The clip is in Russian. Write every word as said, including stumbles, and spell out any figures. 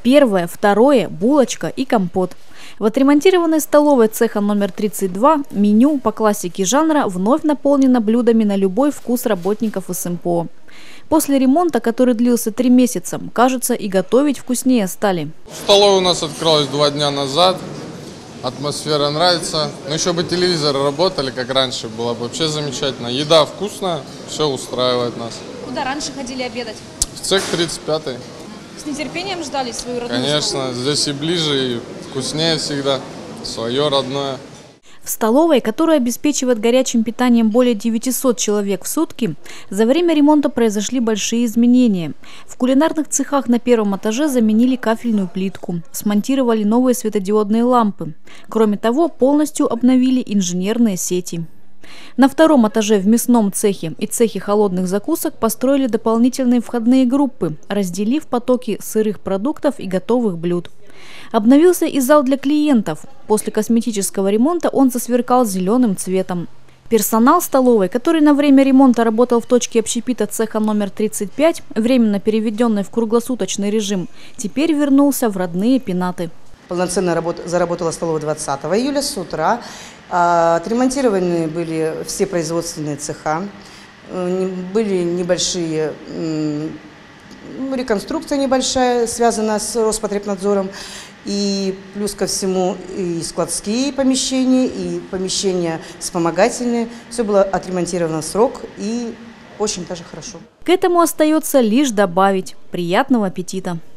Первое, второе, булочка и компот. В отремонтированной столовой цеха номер тридцать два меню по классике жанра вновь наполнено блюдами на любой вкус работников СМПО. После ремонта, который длился три месяца, кажется, и готовить вкуснее стали. Столовая у нас открылась два дня назад. Атмосфера нравится. Но еще бы телевизоры работали, как раньше, было бы вообще замечательно. Еда вкусная, все устраивает нас. Куда раньше ходили обедать? В цех тридцать пятый. С нетерпением ждали свою родную Конечно, столовую? здесь и ближе, и вкуснее всегда. Свое родное. В столовой, которая обеспечивает горячим питанием более девятисот человек в сутки, за время ремонта произошли большие изменения. В кулинарных цехах на первом этаже заменили кафельную плитку, смонтировали новые светодиодные лампы. Кроме того, полностью обновили инженерные сети. На втором этаже в мясном цехе и цехе холодных закусок построили дополнительные входные группы, разделив потоки сырых продуктов и готовых блюд. Обновился и зал для клиентов. После косметического ремонта он засверкал зеленым цветом. Персонал столовой, который на время ремонта работал в точке общепита цеха номер тридцать пять, временно переведенный в круглосуточный режим, теперь вернулся в родные пенаты. Полноценно работ... заработала столовая двадцатого июля с утра. Отремонтированы были все производственные цеха. Были небольшие, реконструкция небольшая, связанная с Роспотребнадзором. И плюс ко всему и складские помещения, и помещения вспомогательные. Все было отремонтировано в срок и очень даже хорошо. К этому остается лишь добавить приятного аппетита.